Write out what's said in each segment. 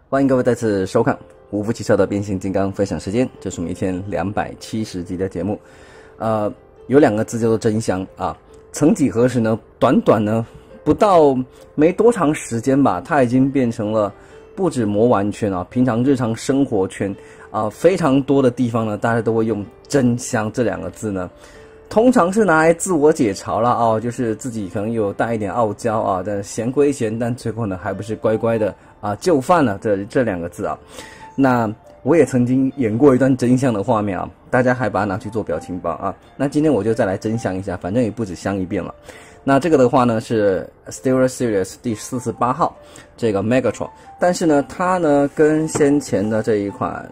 欢迎各位再次收看无福汽车的变形金刚分享时间，这是我们一天270集的节目。有2个字叫做真香啊。曾几何时呢，短短呢不到没多长时间吧，它已经变成了不止魔玩圈啊，平常日常生活圈啊，非常多的地方呢，大家都会用真香这2个字呢。通常是拿来自我解嘲了哦，就是自己可能有带一点傲娇啊，但嫌归嫌，但最后呢还不是乖乖的啊就范了这2个字啊。那我也曾经演过一段真香的画面啊，大家还把它拿去做表情包啊。那今天我就再来真香一下，反正也不止香一遍了。那这个的话呢是 SteelSeries 第48号这个 Megatron， 但是呢它呢跟先前的这一款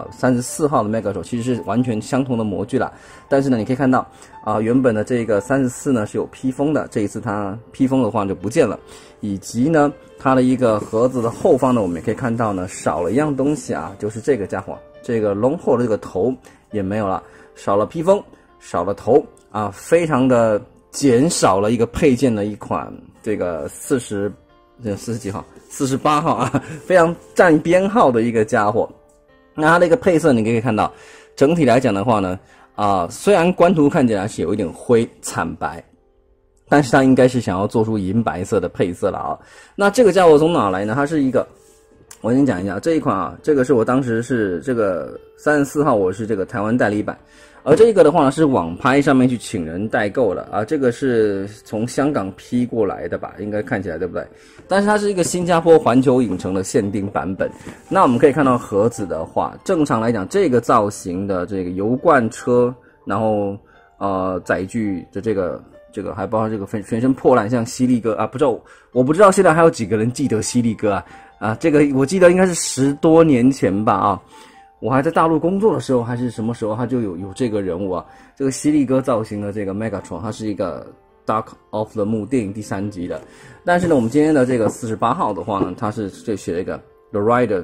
34号的 Megatron 其实是完全相同的模具啦。但是呢你可以看到原本的这个34呢是有披风的，这一次它披风的话就不见了，以及呢它的一个盒子的后方呢我们也可以看到呢少了一样东西啊，就是这个家伙，这个龙后的这个头也没有了，少了披风，少了头啊，非常的减少了一个配件的一款这个40几号48号啊，非常占编号的一个家伙。那它的一个配色你可以看到，整体来讲的话呢虽然官图看起来是有一点灰惨白，但是它应该是想要做出银白色的配色了啊。那这个家伙从哪来呢？它是一个，我先讲一下这一款这个是我当时是这个34号，我是这个台湾代理版。而这个的话呢是网拍上面去请人代购的啊，这个是从香港批过来的吧，应该看起来对不对？但是它是一个新加坡环球影城的限定版本。那我们可以看到盒子的话，正常来讲这个造型的这个油罐车，然后载具的这个还包括这个全身破烂像犀利哥啊，我不知道现在还有几个人记得犀利哥这个我记得应该是10多年前吧啊。我还在大陆工作的时候，还是什么时候，他就有这个人物啊，这个犀利哥造型的这个 Megatron， 它是一个 Dark of the Moon 电影第3集的。但是呢，我们今天的这个48号的话呢，它是这写了一个 The Rider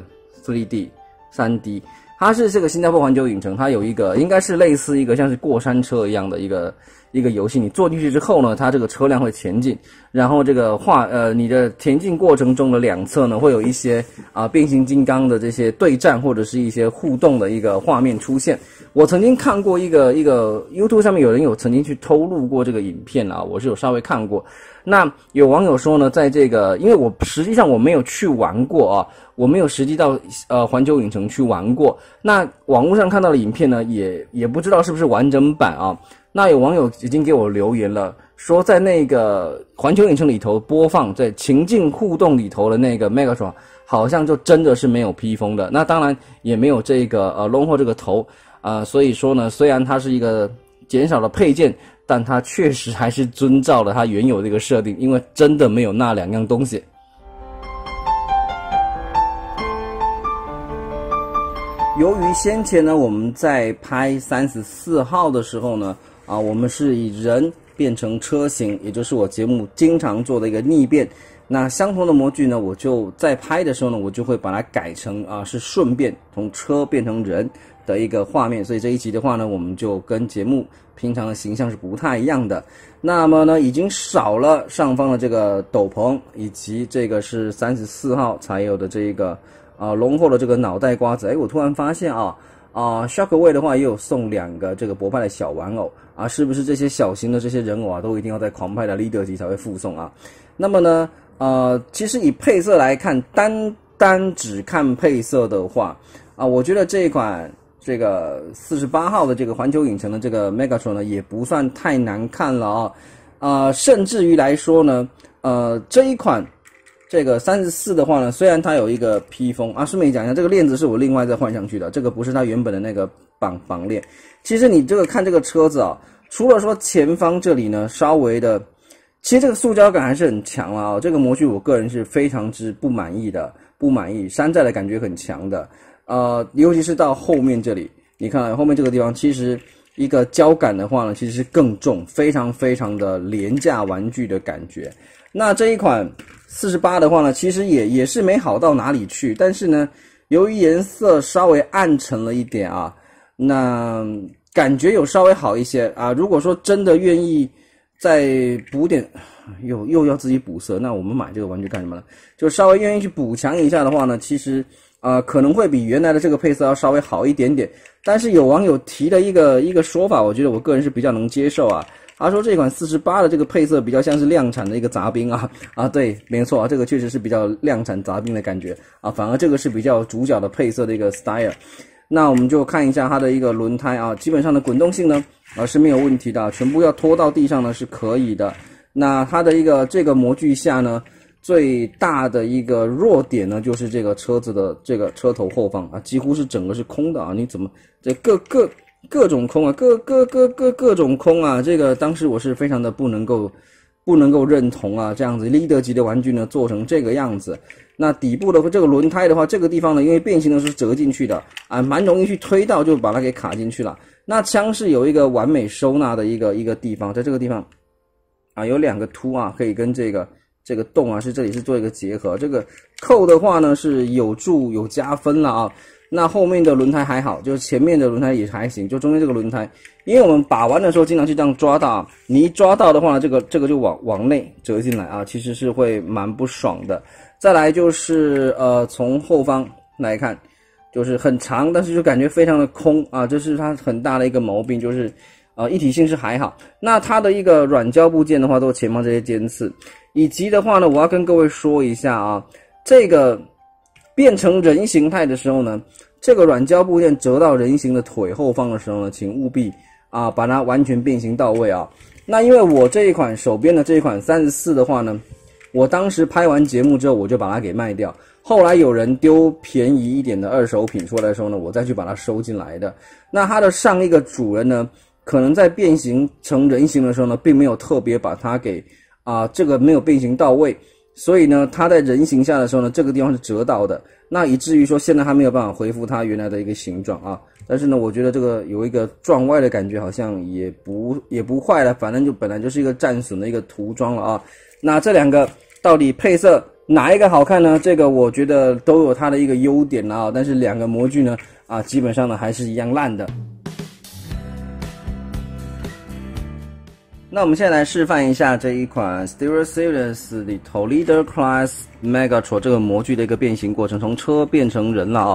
3D，它是这个新加坡环球影城，它有一个应该是类似一个像是过山车一样的一个游戏，你坐进去之后呢，它这个车辆会前进，然后这个你的前进过程中的2侧呢，会有一些变形金刚的这些对战或者是一些互动的一个画面出现。我曾经看过一个 YouTube 上面有人曾经去偷录过这个影片啊，我是有稍微看过。那有网友说呢，在这个因为我实际上我没有去玩过啊，我没有实际到环球影城去玩过。那网络上看到的影片呢，也不知道是不是完整版啊。那有网友已经给我留言了，说在那个环球影城里头播放在情境互动里头的那个 Megatron 好像就真的是没有披风的，那当然也没有这个龙后这个头所以说呢，虽然它是一个减少了配件，但它确实还是遵照了它原有的一个设定，因为真的没有那2样东西。由于先前呢我们在拍34号的时候呢我们是以人变成车型，也就是我节目经常做的一个逆变。那相同的模具呢，我就在拍的时候呢，我就会把它改成是顺便从车变成人的一个画面。所以这一集的话呢，我们就跟节目平常的形象是不太一样的。那么呢，已经少了上方的这个斗篷，以及这个是34号才有的这个龙后的这个脑袋瓜子。我突然发现Shockwave 的话也有送2个这个博派的小玩偶是不是这些小型的这些人偶都一定要在狂派的 Leader 级才会附送那么呢其实以配色来看，单只看配色的话我觉得这一款这个48号的这个环球影城的这个 Megatron 呢也不算太难看了甚至于来说呢这一款这个34的话呢，虽然它有一个披风顺便讲一下，这个链子是我另外再换上去的，这个不是它原本的那个绑链。其实你这个看这个车子除了说前方这里呢稍微的，其实这个塑胶感还是很强了这个模具我个人是非常之不满意，山寨的感觉很强的尤其是到后面这里，你看后面这个地方，其实一个胶感的话呢，其实是更重，非常非常的廉价玩具的感觉。那这一款48的话呢，其实也是没好到哪里去，但是呢，由于颜色稍微暗沉了一点那感觉有稍微好一些如果说真的愿意再补点，又要自己补色，那我们买这个玩具干什么呢？就稍微愿意去补强一下的话呢，其实可能会比原来的这个配色要稍微好一点点。但是有网友提了一个说法，我觉得我个人是比较能接受啊。他说这款48的这个配色比较像是量产的一个杂兵啊，对，没错啊，这个确实是比较量产杂兵的感觉啊，反而这个是比较主角的配色的一个 style。那我们就看一下它的一个轮胎啊，基本上的滚动性呢是没有问题的，全部要拖到地上呢是可以的。那它的这个模具下呢，最大的一个弱点呢就是这个车子的这个车头后方啊，几乎是整个是空的啊，你怎么这各种空啊，各种空啊，这个当时我是非常的不能够认同啊，这样子 leader 级的玩具呢做成这个样子。那底部的这个轮胎的话，这个地方呢因为变形的是折进去的啊，蛮容易去推到就把它给卡进去了。那枪是有一个完美收纳的一个地方，在这个地方啊有2个凸啊，可以跟这个洞啊这里是做一个结合。这个扣的话呢是有加分了啊。那后面的轮胎还好，就是前面的轮胎也还行，就中间这个轮胎，因为我们把玩的时候经常去这样抓到啊，你一抓到的话呢，这个就往内折进来啊，其实是会蛮不爽的。再来就是从后方来看，就是很长，但是就感觉非常的空啊，这是它很大的一个毛病，就是一体性是还好。那它的一个软胶部件的话，都是前方这些尖刺，以及的话呢，我要跟各位说一下啊，这个变成人形态的时候呢，这个软胶部件折到人形的腿后方的时候呢，请务必把它完全变形到位啊。那因为我这一款手边的这一款34的话呢，我当时拍完节目之后我就把它给卖掉，后来有人丢便宜一点的二手品出来的时候呢，我再去把它收进来的。那它的上一个主人呢，可能在变形成人形的时候呢，并没有特别把它给这个没有变形到位，所以呢，它在人形下的时候呢，这个地方是折到的，那以至于说现在它没有办法恢复它原来的一个形状啊。但是呢，我觉得这个有一个撞歪的感觉，好像也不坏了，反正就本来就是一个战损的一个涂装了啊。那这2个到底配色哪一个好看呢？这个我觉得都有它的一个优点啊，但是2个模具呢基本上呢还是一样烂的。那我们现在来示范一下这一款 SteelSeries 里头 Leader Class Megatron 这个模具的一个变形过程，从车变成人了啊。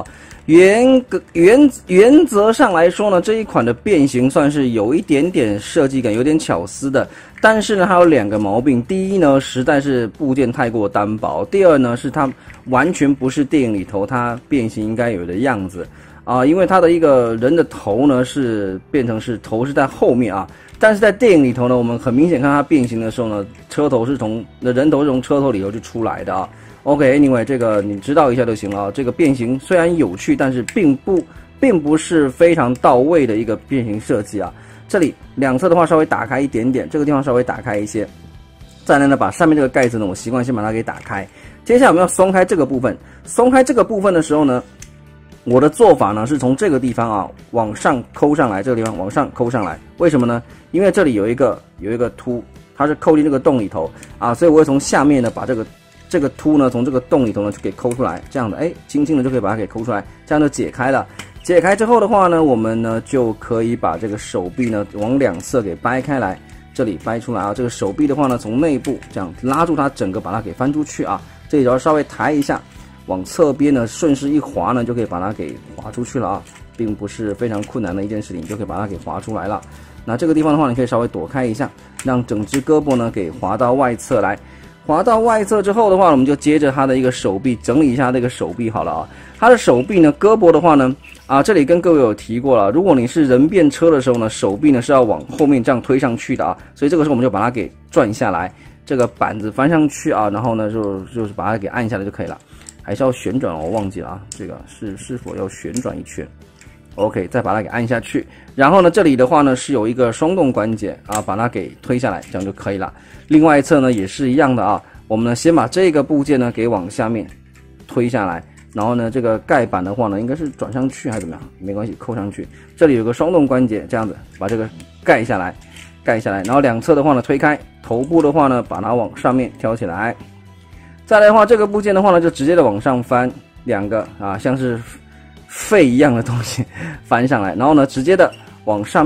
原则上来说呢，这一款的变形算是有一点点设计感，有点巧思的。但是呢，它有2个毛病。第一呢，实在是部件太过单薄；第二呢，是它完全不是电影里头它变形应该有的样子啊。因为它的一个人的头呢是变成是头是在后面啊。但是在电影里头呢，我们很明显看它变形的时候呢，人头是从车头里头就出来的啊。OK，anyway， 这个你知道一下就行了啊。这个变形虽然有趣，但是并不是非常到位的一个变形设计啊。这里2侧的话稍微打开一点点，这个地方稍微打开一些。再来呢，把上面这个盖子呢，我习惯先把它给打开。接下来我们要松开这个部分，松开这个部分的时候呢，我的做法呢是从这个地方往上抠上来，这个地方往上抠上来。为什么呢？因为这里有一个凸，它是扣进这个洞里头啊，所以我会从下面呢把这个凸呢从这个洞里头呢就给抠出来，这样的轻轻的就可以把它给抠出来，这样就解开了。解开之后的话呢，我们呢就可以把这个手臂呢往2侧给掰开来，这里掰出来啊。这个手臂的话呢，从内部这样拉住它，整个把它给翻出去啊。这里只要稍微抬一下，往侧边呢顺势一滑呢，就可以把它给滑出去了啊，并不是非常困难的一件事情，就可以把它给滑出来了。那这个地方的话，你可以稍微躲开一下，让整只胳膊呢给滑到外侧来。滑到外侧之后的话，我们就接着它的一个手臂整理一下这个手臂好了啊。它的手臂呢，胳膊的话呢，这里跟各位有提过了，如果你是人变车的时候呢，手臂呢是要往后面这样推上去的啊，所以这个时候我们就把它给转下来，这个板子翻上去啊，然后呢就是把它给按下来就可以了。还是要旋转，我忘记了啊，这个是否要旋转一圈 ？OK， 再把它给按下去。然后呢，这里的话呢是有一个双动关节啊，把它给推下来，这样就可以了。另外一侧呢也是一样的啊，我们呢先把这个部件呢给往下面推下来，然后呢这个盖板的话呢应该是转上去还是怎么样？没关系，扣上去。这里有个双动关节，这样子把这个盖下来，然后2侧的话呢推开，头部的话呢把它往上面挑起来。再来的话，这个部件的话呢就直接的往上翻2个像是肺一样的东西翻上来，然后呢直接的往上面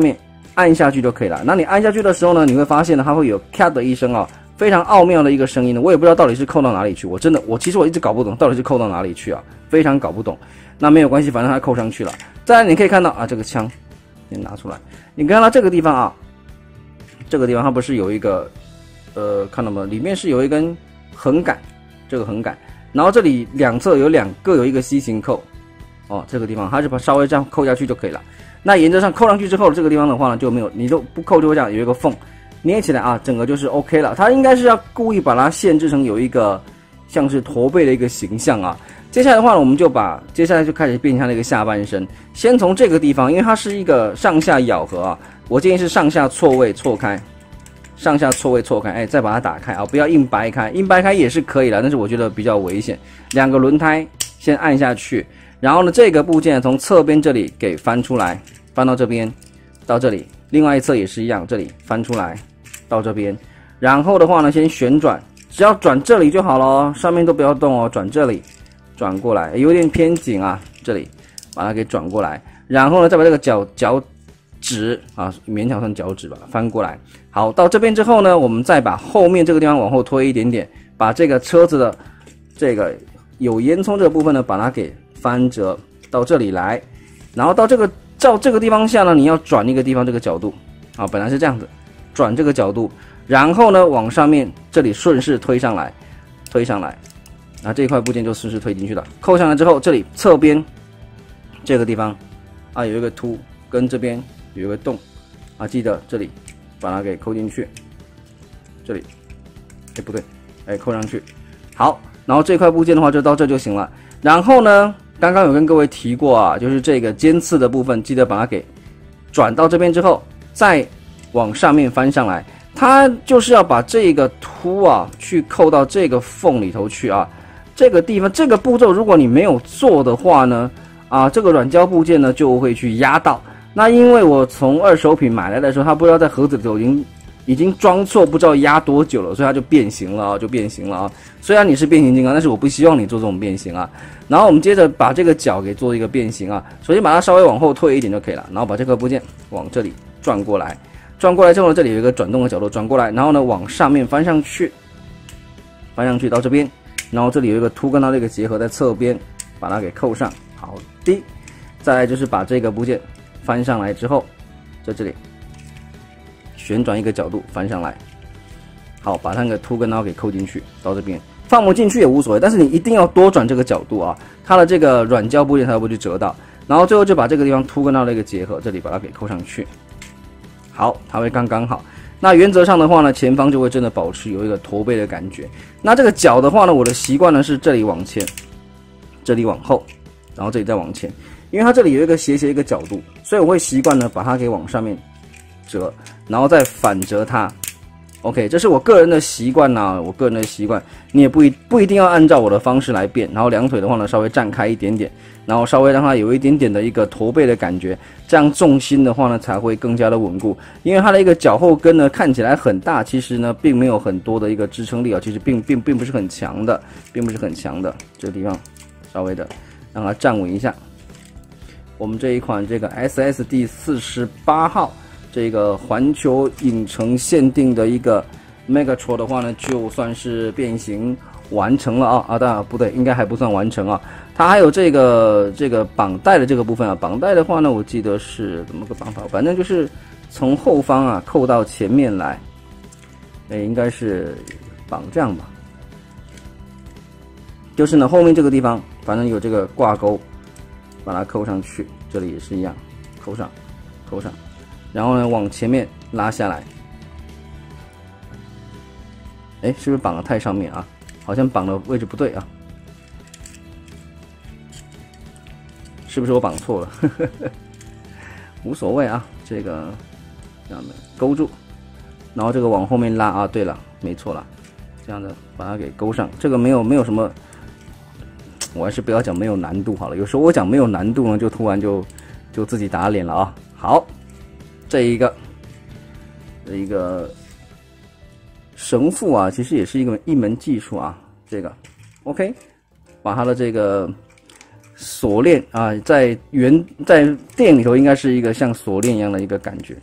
按下去就可以了。那你按下去的时候呢，你会发现呢，它会有咔的一声啊，非常奥妙的一个声音呢，我也不知道到底是扣到哪里去。其实我一直搞不懂到底是扣到哪里去啊，非常搞不懂。那没有关系，反正它扣上去了。再来你可以看到啊，这个枪先拿出来，你看到这个地方啊，这个地方它不是有一个看到吗？里面是有一根横杆，这个横杆，然后这里两侧各有一个 C 型扣。哦，这个地方它是把稍微这样扣下去就可以了。那原则上扣上去之后，这个地方的话呢就没有，你都不扣就会这样有一个缝，捏起来啊，整个就是 OK 了。它应该是要故意把它限制成有一个像是驼背的一个形象啊。接下来的话呢，我们就接下来就开始变成那个下半身。先从这个地方，因为它是一个上下咬合啊，我建议是上下错位错开，上下错位错开，哎，再把它打开啊，不要硬掰开，硬掰开也是可以的，但是我觉得比较危险。两个轮胎先按下去。然后呢，这个部件从侧边这里给翻出来，翻到这边，到这里，另外一侧也是一样，这里翻出来，到这边。然后的话呢，先旋转，只要转这里就好了哦，上面都不要动哦，转这里，转过来，有点偏紧啊，这里把它给转过来。然后呢，再把这个脚趾啊，勉强算脚趾吧，翻过来。好，到这边之后呢，我们再把后面这个地方往后推一点点，把这个车子的这个有烟囱这个部分呢，把它给翻折到这里来，然后到这个地方下呢，你要转一个地方这个角度啊，本来是这样子，转这个角度，然后呢往上面这里顺势推上来，啊这一块部件就顺势推进去了。扣上来之后，这里侧边这个地方啊有一个凸，跟这边有一个洞啊，记得这里把它给扣进去，这里，哎不对，哎扣上去，好，然后这块部件的话就到这就行了。然后呢，刚刚有跟各位提过啊，就是这个尖刺的部分，记得把它给转到这边之后，再往上面翻上来。它就是要把这个凸啊，去扣到这个缝里头去啊。这个地方这个步骤，如果你没有做的话呢，啊，这个软胶部件呢就会去压到。那因为我从二手品买来的时候，它不知道在盒子里头已经装错，不知道压多久了，所以它就变形了啊，虽然你是变形金刚，但是我不希望你做这种变形啊。然后我们接着把这个脚给做一个变形啊，首先把它稍微往后退一点就可以了，然后把这个部件往这里转过来，转过来之后呢，这里有一个转动的角度，转过来，然后呢往上面翻上去到这边，然后这里有一个凸跟它的一个结合在侧边，把它给扣上。好的，再来就是把这个部件翻上来之后，在这里旋转一个角度翻上来，好，把它那个凸跟刀给扣进去，到这边放不进去也无所谓，但是你一定要多转这个角度啊，它的这个软胶部件才会不去折到。然后最后就把这个地方凸跟刀的一个结合，这里把它给扣上去，好，它会刚刚好。那原则上的话呢，前方就会真的保持有一个驼背的感觉。那这个脚的话呢，我的习惯呢是这里往前，这里往后，然后这里再往前，因为它这里有一个斜一个角度，所以我会习惯呢把它给往上面折，然后再反折它。OK， 这是我个人的习惯呐，我个人的习惯，你也不一定要按照我的方式来变。然后两腿的话呢，稍微站开一点点，然后稍微让它有一点点的一个驼背的感觉，这样重心的话呢才会更加的稳固。因为它的一个脚后跟呢看起来很大，其实呢并没有很多的一个支撑力啊，其实并不是很强的，这个地方稍微的让它站稳一下。我们这一款这个 SS 第48号。这个环球影城限定的一个 Megatron 的话呢，就算是变形完成了啊！当然不对，应该还不算完成啊。它还有这个绑带的这个部分啊，绑带的话呢，我记得是怎么个绑法？反正就是从后方啊扣到前面来，应该是绑这样吧。就是呢，后面这个地方反正有这个挂钩，把它扣上去，这里也是一样，扣上。然后呢，往前面拉下来，是不是绑得太上面啊？好像绑的位置不对啊，是不是我绑错了？无所谓啊，这个这样的勾住，然后这个往后面拉啊。对了，没错了，这样的把它给勾上。这个没有什么，我还是不要讲没有难度好了。有时候我讲没有难度呢，就突然就自己打脸了啊。好。这一个绳缚啊，其实也是一门技术啊。这个 OK， 把它的这个锁链啊，在店里头应该是一个像锁链一样的一个感觉，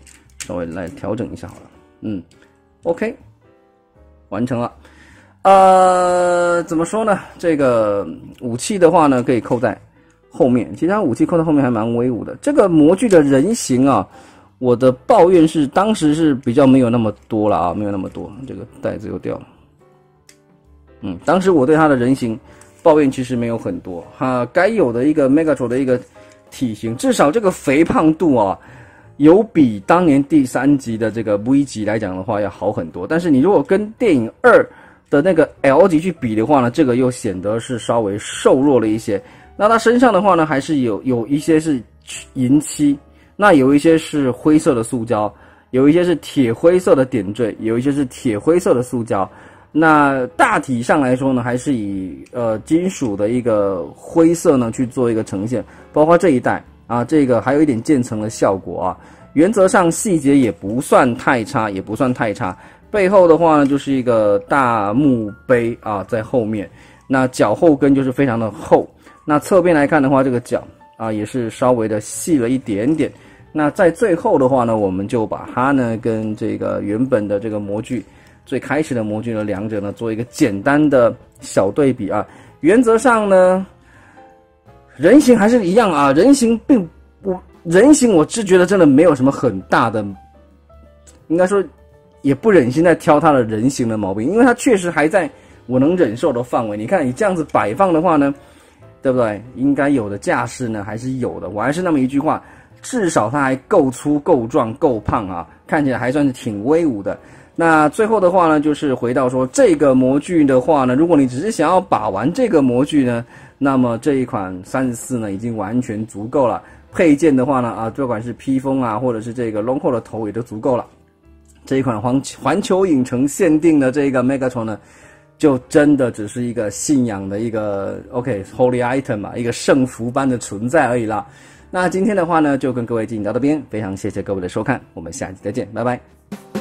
稍微来调整一下好了。OK， 完成了。怎么说呢？这个武器的话呢，可以扣在后面，其他武器扣在后面还蛮威武的。这个模具的人形啊，我的抱怨是当时是比较没有那么多了啊，没有那么多。这个袋子又掉了。当时我对它的人形抱怨其实没有很多该有的一个 Megatron 的一个体型，至少这个肥胖度啊，有比当年第3集的这个 V 级来讲的话要好很多。但是你如果跟电影2的那个 L 级去比的话呢，这个又显得是稍微瘦弱了一些。那它身上的话呢，还是有一些是银漆，那有一些是灰色的塑胶，有一些是铁灰色的点缀，有一些是铁灰色的塑胶。那大体上来说呢，还是以金属的一个灰色呢去做一个呈现，包括这一带啊，这个还有一点渐层的效果啊。原则上细节也不算太差，也不算太差。背后的话呢，就是一个大墓碑啊，在后面。那脚后跟就是非常的厚。那侧边来看的话，这个脚啊也是稍微的细了一点点。那在最后的话呢，我们就把它呢跟这个原本的这个模具。最开始的模具呢，两者呢做一个简单的小对比啊。原则上呢，人形还是一样啊。人形我是觉得真的没有什么很大的，应该说也不忍心再挑它的人形的毛病，因为它确实还在我能忍受的范围。你看你这样子摆放的话呢，对不对？应该有的架势呢还是有的。我还是那么一句话，至少它还够粗、够壮、够胖啊，看起来还算是挺威武的。那最后的话呢，就是回到说这个模具的话呢，如果你只是想要把玩这个模具呢，那么这一款34呢已经完全足够了。配件的话呢，不管是披风啊，或者是这个 Longcore 的头也都足够了。这一款环球影城限定的这个 Megatron 呢，就真的只是一个信仰的一个 Holy Item 嘛，一个圣符般的存在而已啦。那今天的话呢，就跟各位进行到这边，非常谢谢各位的收看，我们下期再见，拜拜。